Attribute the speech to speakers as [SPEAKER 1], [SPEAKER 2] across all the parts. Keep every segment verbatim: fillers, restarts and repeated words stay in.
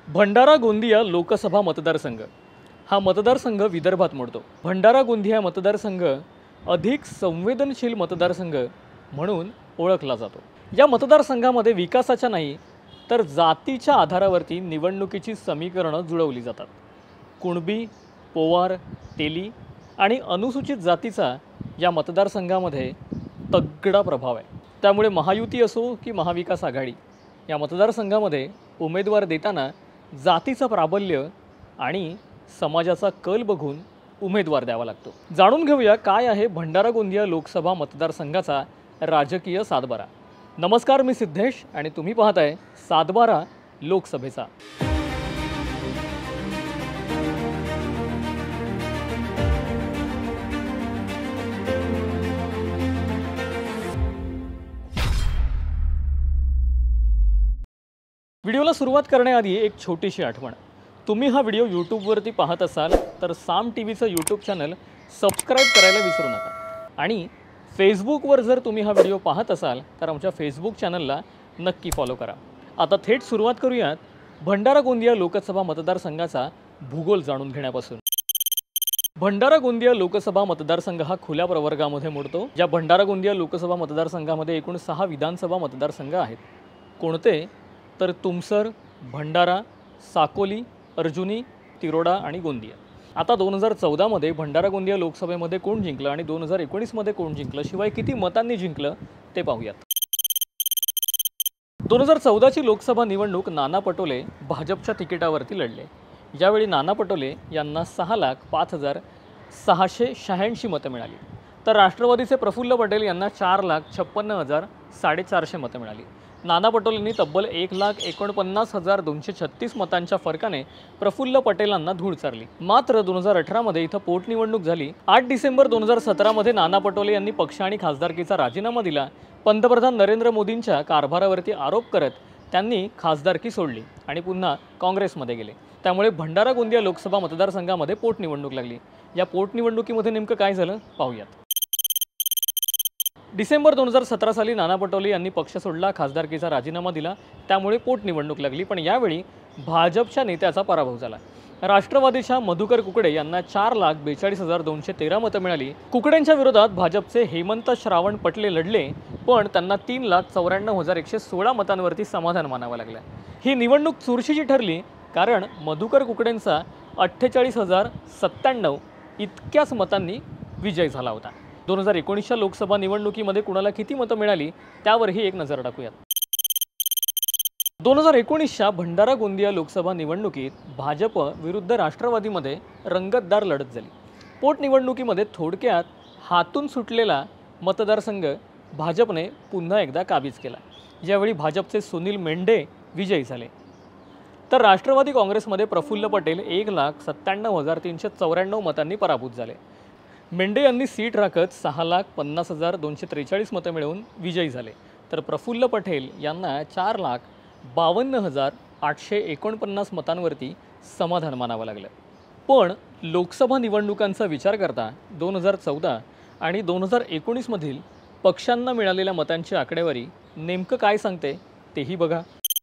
[SPEAKER 1] भंडारा गोंदिया लोकसभा मतदारसंघ हा मतदारसंघ विदर्भात मोडतो। भंडारा गोंदिया मतदारसंघ अधिक संवेदनशील मतदारसंघ म्हणून ओळखला जातो। या मतदारसंघामध्ये विकासाच्या नाही तर जातीच्या आधारावरती निवडणुकीची समीकरणं जुळवली जातात। कुणबी, पोवार, तेली आणि अनुसूचित जातीचा या मतदारसंघामध्ये तगडा प्रभाव आहे। त्यामुळे महायुती असो की महाविकास आघाडी या मतदारसंघामध्ये उमेदवार देताना जातीचं प्राबल्य आणि समाजाचा कल बघून उमेदवार द्यावा लागतो। जाणून घेऊया काय आहे भंडारा गोंदिया लोकसभा मतदारसंघाचा राजकीय सातबारा। नमस्कार, मी सिद्धेश आणि तुम्ही पाहताय सातबारा लोकसभेचा। व्हिडिओला सुरुवात करण्याआधी एक छोटीशी आठवण। तुम्ही हा व्हिडिओ यूट्यूबवरती पाहत असाल तर साम टीव्हीचं यूट्यूब चॅनल सबस्क्राइब करायला विसरू नका आणि फेसबुकवर जर तुम्ही हा व्हिडिओ पाहत असाल तर आमच्या फेसबुक चॅनलला नक्की फॉलो करा। आता थेट सुरुवात करूयात भंडारा गोंदिया लोकसभा मतदारसंघाचा भूगोल जाणून घेण्यापासून। भंडारा गोंदिया लोकसभा मतदारसंघ हा खुल्या प्रवर्गामध्ये मोडतो। या भंडारा गोंदिया लोकसभा मतदारसंघामध्ये एकूण सहा विधानसभा मतदारसंघ आहेत। कोणते तर तुमसर, भंडारा, साकोली, अर्जुनी, तिरोडा आणि गोंदिया। आता दोन हजार चौदा मध्ये भंडारा गोंदिया लोकसभेमध्ये कोण जिंकलं आणि दोन हजार एकोणीस मध्ये कोण जिंकलं, शिवाय किती मतांनी जिंकलं ते पाहूयात। दोन हजार चौदाची लोकसभा निवडणूक नाना पटोले भाजपच्या तिकिटावरती लढले। यावेळी नाना पटोले यांना सहा लाख पाच हजार सहाशे शहाऐंशी मतं मिळाली, तर राष्ट्रवादीचे प्रफुल्ल पटेल यांना चार लाख छप्पन्न हजार साडेचारशे मतं मिळाली। नाना पटोलेंनी तब्बल एक लाख एकोणपन्नास हजार दोनशे छत्तीस मतांच्या फरकाने प्रफुल्ल पटेलांना धूळ चारली। मात्र दोन हजार अठरा मध्ये इथं पोटनिवडणूक झाली। आठ डिसेंबर दोन हजार सतरा मध्ये नाना पटोले यांनी पक्ष आणि खासदारकीचा राजीनामा दिला। पंतप्रधान नरेंद्र मोदींच्या कारभारावरती आरोप करत त्यांनी खासदारकी सोडली आणि पुन्हा काँग्रेसमध्ये गेले। त्यामुळे भंडारा गोंदिया लोकसभा मतदारसंघामध्ये पोटनिवडणूक लागली। या पोटनिवडणुकीमध्ये नेमकं काय झालं पाहूयात। डिसेंबर दोन हजार सतरा साली नाना पटोले यांनी पक्ष सोडला, खासदारकीचा राजीनामा दिला, त्यामुळे पोटनिवडणूक लागली। पण यावेळी भाजपच्या नेत्याचा पराभव झाला। राष्ट्रवादीच्या मधुकर कुकडे यांना चार लाख बेचाळीस हजार दोनशे तेरा मतं मिळाली। कुकडेंच्या विरोधात भाजपचे हेमंत श्रावण पटले लढले, पण त्यांना तीन लाख चौऱ्याण्णव हजार एकशे सोळा मतांवरती समाधान मानावं लागलं। ही निवडणूक चुरशीची ठरली, कारण मधुकर कुकडेंचा अठ्ठेचाळीस हजार सत्त्याण्णव इतक्याच मतांनी विजय झाला होता। दोन हजार एकोणीसच्या लोकसभा निवडणुकीमध्ये कुणाला किती मतं मिळाली त्यावरही एक नजर टाकूयात। दोन हजार एकोणीसच्या भंडारा गोंदिया लोकसभा निवडणुकीत भाजप विरुद्ध राष्ट्रवादीमध्ये रंगतदार लढत झाली। पोटनिवडणुकीमध्ये थोडक्यात हातून सुटलेला मतदारसंघ भाजपने पुन्हा एकदा काबीज केला। यावेळी भाजपचे सुनील मेंढे विजयी झाले, तर राष्ट्रवादी काँग्रेसमध्ये प्रफुल्ल पटेल एक लाख सत्त्याण्णव हजार तीनशे चौऱ्याण्णव मतांनी पराभूत झाले। मेंढे यांनी सीट राखत सहा लाख पन्नास हजार दोनशे त्रेचाळीस मतं मिळवून विजयी झाले, तर प्रफुल्ल पटेल यांना चार लाख बावन्न हजार आठशे एकोणपन्नास मतांवरती समाधान मानावं लागलं। पण लोकसभा निवडणुकांचा विचार करता दोन हजार चौदा आणि दोन हजार एकोणीसमधील पक्षांना मिळालेल्या मतांची आकडेवारी नेमकं काय सांगते तेही बघा।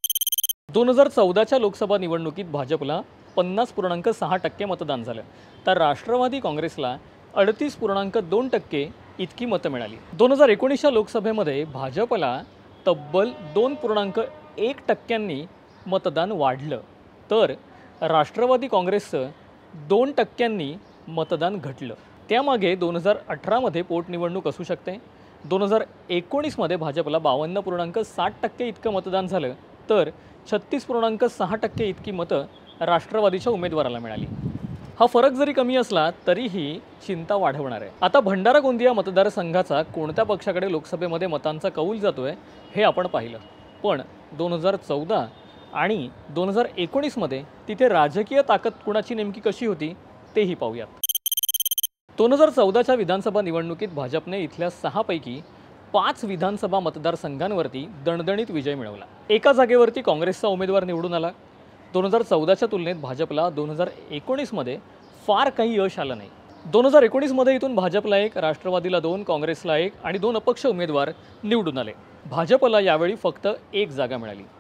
[SPEAKER 1] दोन हजार चौदाच्या लोकसभा निवडणुकीत भाजपला पन्नास पूर्णांक सहा टक्के मतदान झालं, तर राष्ट्रवादी काँग्रेसला अडतीस पूर्णांक दोन टक्के इतकी मतं मिळाली। दोन हजार एकोणीसच्या लोकसभेमध्ये भाजपला तब्बल दोन पूर्णांक एक टक्क्यांनी मतदान वाढलं, तर राष्ट्रवादी काँग्रेसचं दोन टक्क्यांनी मतदान घटलं। त्यामागे दोन हजार अठरामध्ये पोटनिवडणूक असू शकते। दोन हजार एकोणीसमध्ये भाजपला बावन्न पूर्णांक साठ टक्के इतकं मतदान झालं, तर छत्तीस पूर्णांक सहा टक्के इतकी मतं राष्ट्रवादीच्या उमेदवाराला मिळाली। हा फरक जरी कमी असला तरीही चिंता वाढवणार आहे। आता भंडारा गोंदिया मतदारसंघाचा कोणत्या पक्षाकडे लोकसभेमध्ये मतांचा कौल जातोय हे आपण पाहिलं, पण दोन हजार चौदा आणि दोन हजार एकोणीसमध्ये तिथे राजकीय ताकद कुणाची नेमकी कशी होती तेही पाहूयात। दोन हजार चौदाच्या विधानसभा निवडणुकीत भाजपने इथल्या सहापैकी पाच विधानसभा मतदारसंघांवरती दणदणीत विजय मिळवला। एका जागेवरती काँग्रेसचा उमेदवार निवडून आला। दोन हजार चौदाच्या तुलनेत भाजपला दोन हजार एकोणीसमध्ये फार काही यश आलं नाही। दोन हजार एकोणीसमध्ये इथून भाजपला एक, राष्ट्रवादीला दोन, काँग्रेसला एक आणि दोन अपक्ष उमेदवार निवडून आले। भाजपला यावेळी फक्त एक जागा मिळाली।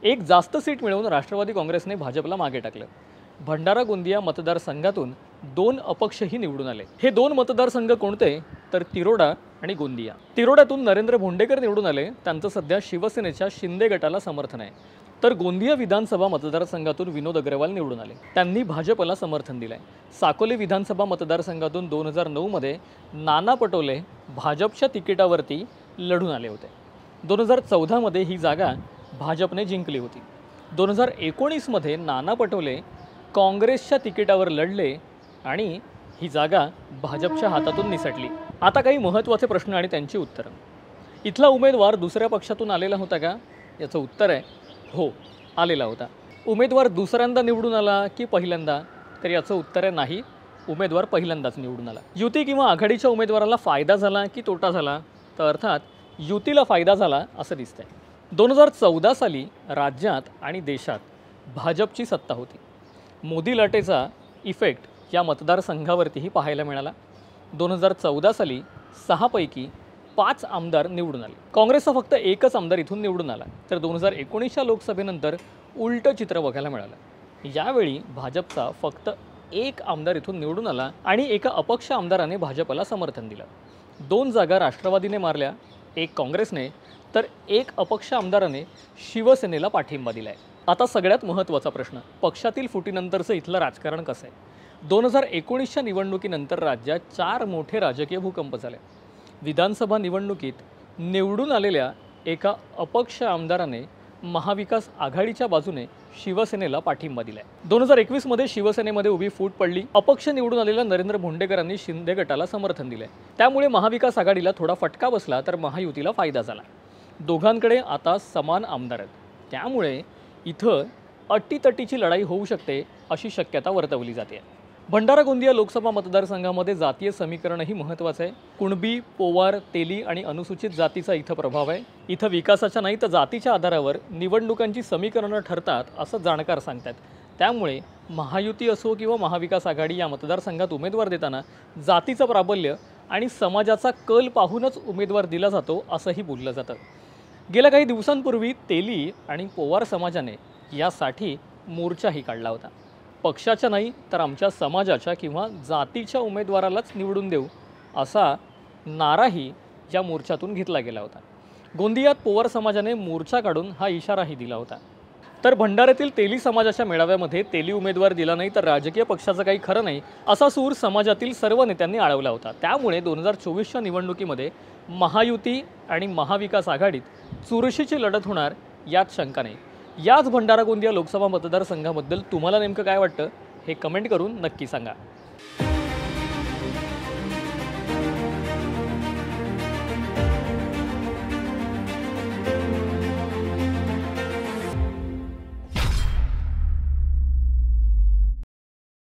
[SPEAKER 1] एक जास्त सीट मिळवून राष्ट्रवादी काँग्रेसने भाजपला मागे टाकलं। भंडारा गोंदिया मतदारसंघातून दोन अपक्षही निवडून आले। हे दोन मतदारसंघ कोणते तर तिरोडा आणि गोंदिया। तिरोड्यातून नरेंद्र भोंडेकर निवडून आले, त्यांचं सध्या शिवसेनेच्या शिंदे गटाला समर्थन आहे। तर गोंदिया विधानसभा मतदारसंघातून विनोद अग्रवाल निवडून आले, त्यांनी भाजपला समर्थन दिलंय। साकोली विधानसभा मतदारसंघातून दोन हजार नऊ मध्ये नाना पटोले भाजपच्या तिकिटावरती लढून आले होते। दोन हजार चौदा मध्ये ही जागा भाजपने जिंकली होती। दोन हजार एकोणीस मध्ये नाना पटोले काँग्रेसच्या तिकिटावर लढले आणि ही जागा भाजपच्या हातातून निसटली। आता काही महत्त्वाचे प्रश्न आणि त्यांची उत्तरं। इथला उमेदवार दुसऱ्या पक्षातून आलेला होता का? याचं उत्तर आहे हो, आलेला होता। उमेदवार दुसऱ्यांदा निवडून आला की पहिल्यांदा? तर याचं उत्तर आहे नाही, उमेदवार पहिल्यांदाच निवडून आला। युती किंवा आघाडीच्या उमेदवाराला फायदा झाला की तोटा झाला? तर अर्थात युतीला फायदा झाला असं दिसतंय। दोन हजार चौदा साली राज्यात आणि देशात भाजपची सत्ता होती। मोदी लाटेचा इफेक्ट या मतदारसंघावरतीही पाहायला मिळाला। दोन हजार चौदा साली सहापैकी पाच आमदार निवडून आले। काँग्रेसचा फक्त एकच आमदार इथून निवडून आला। तर दोन हजार एकोणीसच्या लोकसभेनंतर उलटं चित्र बघायला मिळालं। यावेळी भाजपचा फक्त एक आमदार इथून निवडून आला आणि एका अपक्ष आमदाराने भाजपला समर्थन दिलं। दोन जागा राष्ट्रवादीने मारल्या, एक काँग्रेसने, तर एक अपक्ष आमदाराने शिवसेनेला पाठिंबा दिलाय। आता सगळ्यात महत्त्वाचा प्रश्न, पक्षातील फुटीनंतरचं इथलं राजकारण कसं आहे? दोन हजार एकोणीसच्या निवडणुकीनंतर राज्यात चार मोठे राजकीय भूकंप झाले। विधानसभा निवडणुकीत निवडून आलेल्या एका अपक्ष आमदाराने महाविकास आघाडीच्या बाजूने शिवसेनेला पाठिंबा दिलाय। दोन हजार एकवीस मध्ये शिवसेनेमध्ये उभी फूट पडली। अपक्ष निवडून आलेल्या नरेंद्र भोंडेकरांनी शिंदे गटाला समर्थन दिले, त्यामुळे महाविकास आघाडीला थोडा फटका बसला, तर महायुतीला फायदा झाला। दोघांकडे आता समान आमदार आहेत, त्यामुळे इथं अटीतटीची लढाई होऊ शकते अशी शक्यता वर्तवली जाते। भंडारा गोंदिया लोकसभा मतदारसंघामध्ये जातीय समीकरणही महत्त्वाचं आहे। कुणबी, पोवार, तेली आणि अनुसूचित जातीचा इथं प्रभाव आहे। इथं विकासाच्या नाही तर जातीच्या आधारावर निवडणुकांची समीकरणं ठरतात असं जाणकार सांगतात। त्यामुळे महायुती असो किंवा महाविकास आघाडी या मतदारसंघात उमेदवार देताना जातीचं प्राबल्य आणि समाजाचा कल पाहूनच उमेदवार दिला जातो असंही बोललं जातं। गेल्या काही दिवसांपूर्वी तेली आणि पोवार समाजाने यासाठी मोर्चाही काढला होता। पक्षाच्या नाही तर आमच्या समाजाच्या किंवा जातीच्या उमेदवारालाच निवडून देऊ असा नाराही या मोर्चातून घेतला गेला होता। गोंदियात पोवार समाजाने मोर्चा काढून हा इशाराही दिला होता। तर भंडाऱ्यातील तेली समाजाच्या मेळाव्यामध्ये तेली उमेदवार दिला नाही तर राजकीय पक्षाचं काही खरं नाही असा सूर समाजातील सर्व नेत्यांनी आळवला होता। त्यामुळे दोन हजार चोवीसच्या निवडणुकीमध्ये महायुती आणि महाविकास आघाडीत चुरशीची लढत होणार यात शंका नाही। याच भंडारा गोंदिया लोकसभा मतदारसंघाबद्दल तुम्हाला नेमकं काय वाटतं हे कमेंट करून नक्की सांगा।